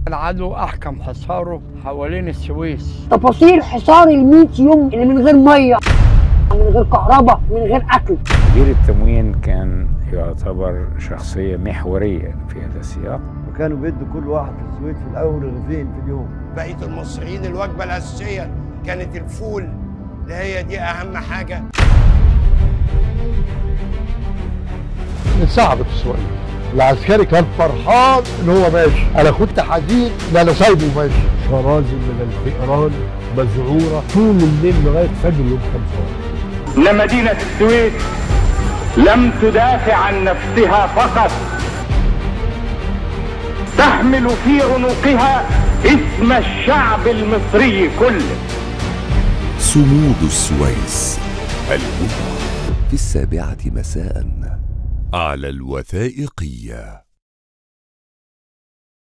العدو أحكم حصاره حوالين السويس. تفاصيل حصار ال100 يوم اللي من غير ميه، من غير كهرباء، من غير اكل. مدير التموين كان يعتبر شخصية محورية في هذا السياق، وكانوا بيدوا كل واحد في السويد في الاول رغيفين في اليوم. بقية المصريين الوجبة الأساسية كانت الفول، اللي هي دي أهم حاجة. صعبت شوية. العسكري كان فرحان ان هو ماشي، انا كنت حزين ان انا سايبه ماشي. شرازم من الفئران مزعوره طول الليل لغايه فجر يوم 5. ان مدينه السويس لم تدافع عن نفسها فقط، تحمل في عنقها اسم الشعب المصري كله. صمود السويس الجمعة في 7 مساء على الوثائقية.